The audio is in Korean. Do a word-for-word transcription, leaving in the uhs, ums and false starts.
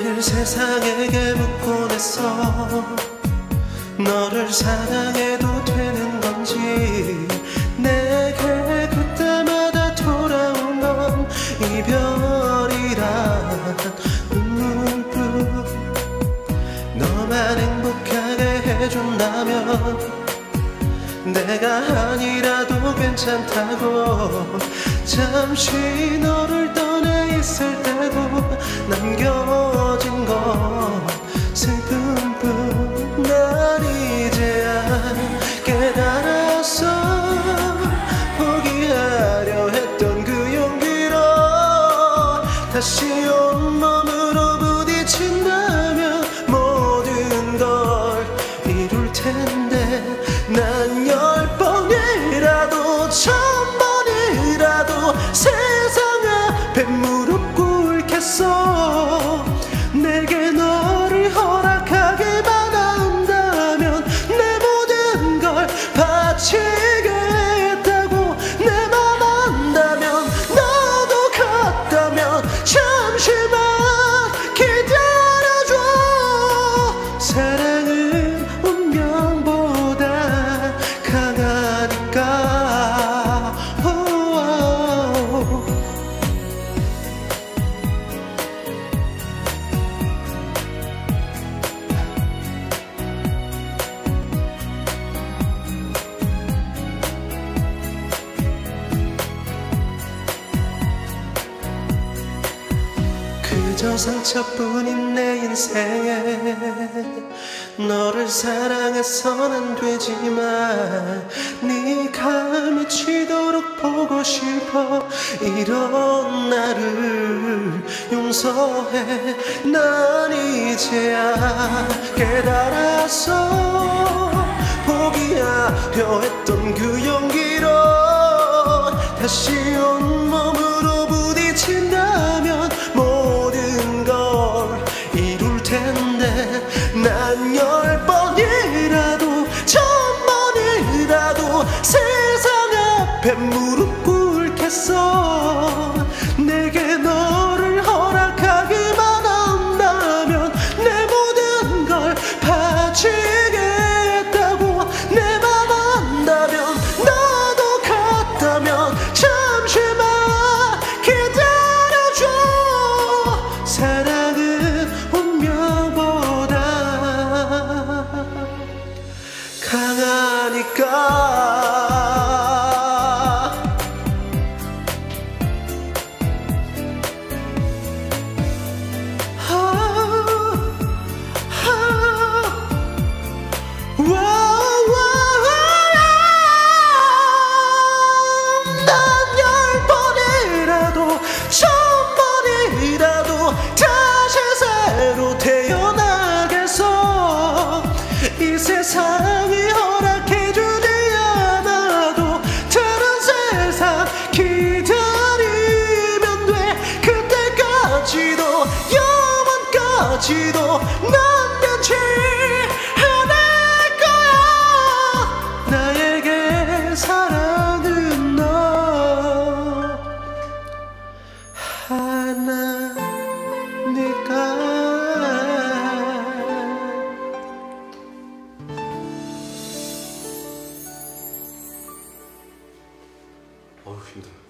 늘 세상에게 묻곤 했어. 너를 사랑해도 되는 건지. 내게 그때마다 돌아온 건 이별이란 눈물뿐. 너만 행복하게 해준다면 내가 아니라도 괜찮다고. 잠시 너를 떠나 있을 때도 남겨진 건 슬픔뿐. 난 이제야 깨달았어. 포기하려 했던 그 용기로 다시 온몸으로 부딪힌다면 모든 걸 이룰 텐데. 난 열 번이라도 천 번이라도 세상 앞에 무릎 꿇겠어. 내게 너를 허락하기만 한다면 내 모든 걸 바치겠다고. 내 맘 안다면 너도 같다면 잠시만 기다려줘. 사랑은 운명보다 강하니까. 오오오. 그저 상처뿐인 내 인생에 너를 사랑해선 안 되지만 네가 미치도록 보고 싶어. 이런 나를 용서해. 난 이제야 깨달았어. 포기하려 했던 그 용기로 다시 온몸으로 부딪힌다면 모든 걸 이룰 텐데. 난 열 번이라도 천 번이라도 세상 앞에 무릎 꿇겠어. 내게 너를 허락하기만 한다면 내 모든 걸 바치겠다고. 내 맘 안다면 너도 같다면 잠시만 기다려줘. 사랑은 운명보다 강하니까. 천 번이라도 다시 새로 태어나겠어. 이 세상이 허락해주지 않아도 다른 세상 기다리면 돼. 그때까지도 영원까지도 난 변치 않을 거야. 나에게 사랑은 너 하나니까. 어우 힘들어.